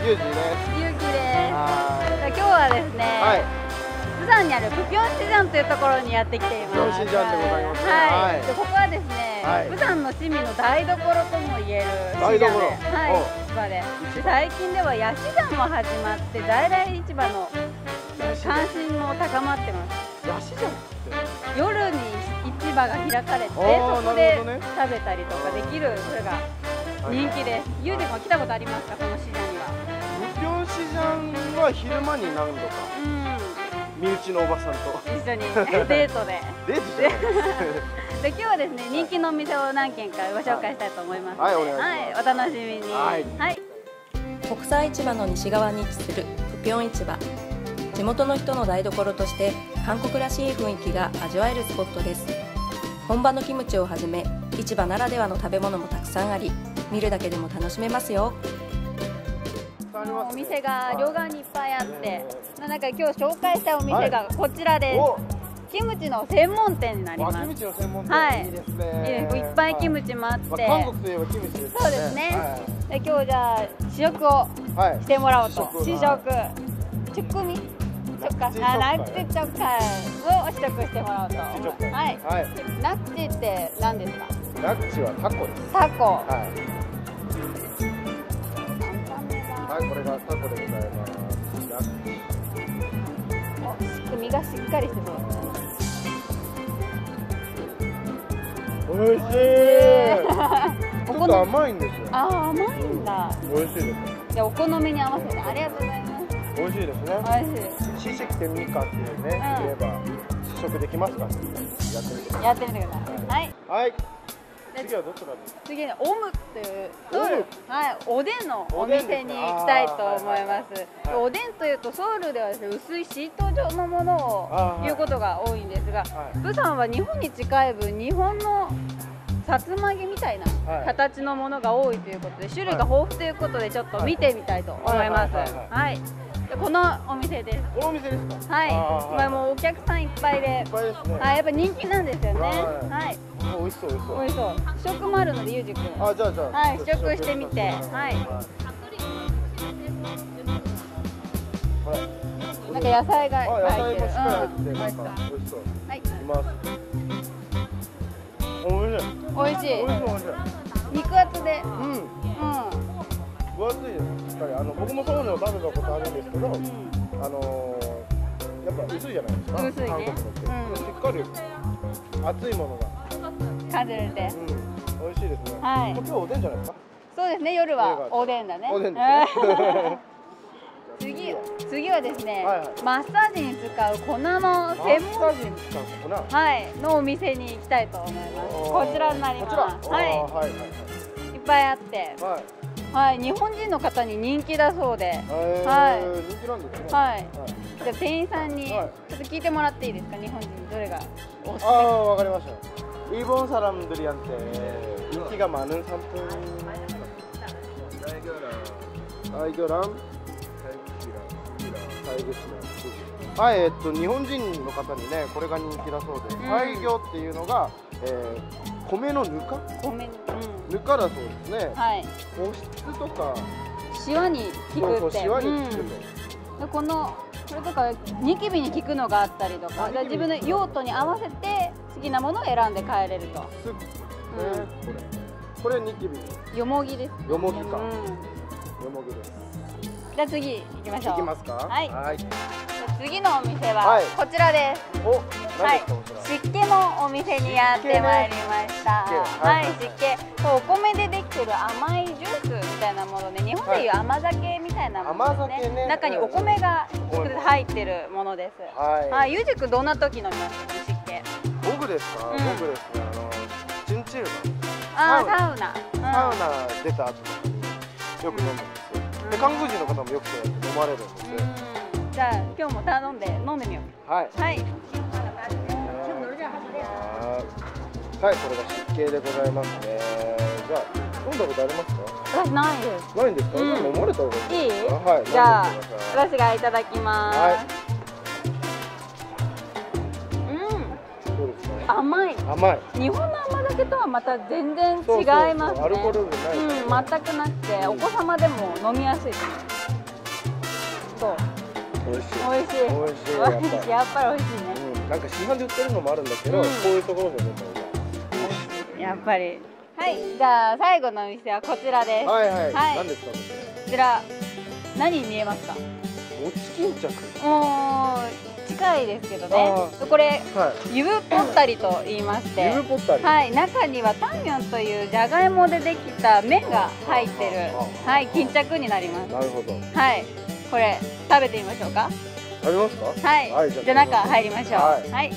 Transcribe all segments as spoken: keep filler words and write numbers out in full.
ゆうじです。 ゆうきです。 は今日はですね、 はい、 釜山にあるプピョンシジャンというところにやってきています。 プピョンシジャンでございますね。 はい。 はい、 でここはですね、 はい、 釜山の市民の台所とも言える台所。 はい。市場で。最近ではヤシジャンも始まって在来市場の関心も高まってます。 ヤシジャンって夜に市場が開かれて、そこで食べたりとかできる、それが人気です。ゆうじ君は来たことありますか、この市場には。 プピョンシジャンは昼間に何度か、うん、身内のおばさんと一緒にデートでデートじゃないで今日はですね、人気のお店を何軒かご紹介したいと思います。 はい、お願いします。 はい、お楽しみに。はい、はい、 国際市場の西側に位置するプピョン市場。地元の人の台所として韓国らしい雰囲気が味わえるスポットです。本場のキムチをはじめ市場ならではの食べ物もたくさんあり、見るだけでも楽しめますよ。 お店が両側にいっぱいあって、なんか今日紹介したお店がこちらです。はい、キムチの専門店になります。 キムチの専門店、 はい、 いいですね。 いっぱいキムチもあって、 韓国といえばキムチですね。 そうですね。で今日じゃあ試食をしてもらおうと。試食。チュクミ。ナクチチョカを試食してもらおうと。はい。ナクチって何ですか？ ナクチはタコです。 タコ。はい。 はい、これがタコでございます。ナクチ。 身がしっかりしてそうですね。美味しい。ちょっと甘いんですよ。 ああ、甘いんだ。 美味しいです。 じゃあお好みに合わせてありがとうございます。 美味しいですね。 美味しい。 シシキテミカっていうね、言えば試食できますか？やってみてください。 やってみてください。はい。 はい。次はどちらですか？ 次にオムっていう、はい、おでんのお店に行きたいと思います。おでんというとソウルではですね、薄いシート状のものを言うことが多いんですが、釜山は日本に近い分、日本のさつま揚げみたいな形のものが多いということで、種類が豊富ということでちょっと見てみたいと思います。はい。このお店です。 このお店ですか？ はい。今もうお客さんいっぱいで、 いっぱいですね。 はい、やっぱ人気なんですよね。はい。 美味しそう美味しそう。 美味しそう。試食もあるのでゆうじくん。 あ、じゃあじゃあ。 はい、試食してみて。はい。なんか野菜が入ってる。 野菜もしっかり入ってなんか美味しそう。 はい。 います。美味しい。 美味しい。 美味しい美味しい。 肉厚で。うん。うん。 分厚いです。しっかりあの僕もそういうのを食べたことあるんですけど、あのやっぱ薄いじゃないですか。 薄いね。 韓国のって。しっかり熱いものが感じれて。うん。 美味しいですね。 はい。 今日おでんじゃないですか？ そうですね。夜はおでんだね。 おでんですね。 次次はですね、マッサージに使う粉の専門はいのお店に行きたいと思います。こちらになります。はい。いっぱいあって、はい、日本人の方に人気だそうで、はい。 人気なんですね。 はい。じゃあ店員さんにちょっと聞いてもらっていいですか？日本人どれがおすすめ？ ああ、わかりました。일본 사람들한테 인기가 많은 상품. 달걀랑はい、えっと日本人の方にねこれが人気だそうで、大魚っていうのが、えー、米のぬか、 米、 うん、ぬかだそうですね。はい。保湿とかシワに効くって。 シワに効くと。 でこのこれとかニキビに効くのがあったりとか、自分の用途に合わせて好きなものを選んで買えれると。 すぐね、これこれニキビ。 よもぎです。 よもぎか。よもぎです。 じゃあ次行きましょう。 行きますか。はい。はい。 次のお店はこちらです。お、はい。湿気のお店にやってまいりました。はい、湿気。お米でできてる甘いジュースみたいなもので、日本でいう甘酒みたいなものですね。中にお米が入ってるものです。はい。ゆうじくんどんな時飲みます？湿気。 僕ですか？僕ですね。あのチンチルの。 ああ、サウナ。 サウナ出た後とかによく飲むんですよ。で韓国人の方もよく飲まれるんですよ。 じゃあ今日も頼んで飲んでみよう。はい。はい。 はい、これが湿気でございますね。じゃあ飲んだことありますか？ 私ないです。 ないんですか？飲まれた方がいいですか？ はい。じゃあ私がいただきます。はい。甘い。甘い。日本の甘酒とはまた全然違いますね。 アルコール分ない。 うん、全くなくて、お子様でも飲みやすいです。 そう美味しい。 美味しい美味しい。やっぱり。 やっぱり美味しいね、 うん、なんか市販で売ってるのもあるんだけど、 うん、 こういうところで飲んだ方がやっぱり。はい、じゃあ最後のお店はこちらです。 はいはい。 はい、 何ですかこちら何に見えますか？ れ？餅巾着。 もう近いですけどね。これ、はい、ゆぶぽったりと言いまして、 ゆぶぽったり。 はい、中にはタンミョンというじゃがいもでできた麺が入ってる、はい、巾着になります。 なるほど。 はい、これ食べてみましょうか。 食べますか？ はい。はい、じゃあ中入りましょう。はい。はい、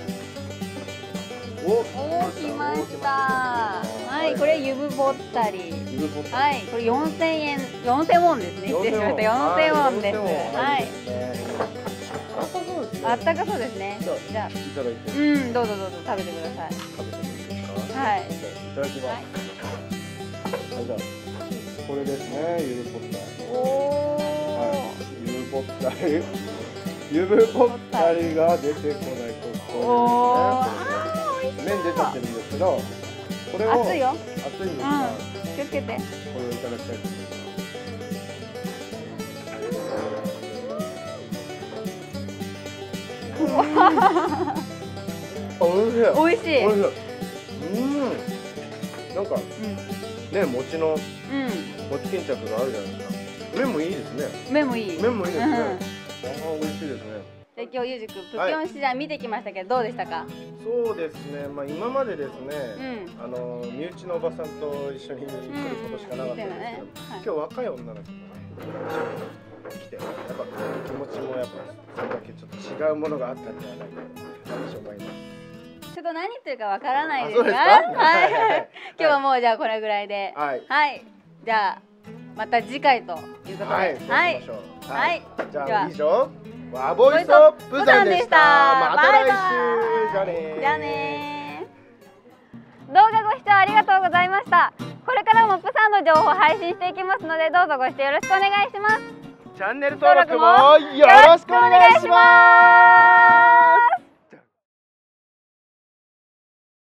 お、お、来ました。はい、これゆぶぽったり。ゆぶぽったり。はい、これ四千円、四千ウォンですね。失礼しました。四千ウォンです。はい。あったかそうですね。じゃあ、いただいて。うん、どうぞどうぞ食べてください。食べてみていいですか？はい。いただきます。はい、じゃあ、これですね、ゆぶぽったり。おお。ゆぶぽったり。ゆぶぽったりが出てこないと。おお。麺出ちゃってるんですけど、これを熱いよ。熱いんですが、気をつけて。これをいただきたいと思います。おいしい。おいしい。うん。なんかね、餅の餅巾着があるじゃないですか。麺もいいですね。麺もいい。麺もいいですね。ああ、美味しいですね。で、今日ゆうじくん、プピョン市場見てきましたけど、どうでしたか？そうですね。まあ今までですね、あの身内のおばさんと一緒に来ることしかなかったんですけど、今日若い女の子が一緒に来て、やっぱ気持ちもやっぱそれだけちょっと違うものがあったんではないかと私は思います。ちょっと何言ってるかわからないですが、はい。今日はもうじゃあこれぐらいで、はい。じゃあまた次回ということで、はい。はい。じゃあ以上。ワボイスオブプサンでした。また来週。じゃあね。じゃあね。動画ご視聴ありがとうございました。これからもプサンの情報を配信していきますので、どうぞご視聴よろしくお願いします。チャンネル登録もよろしくお願いします。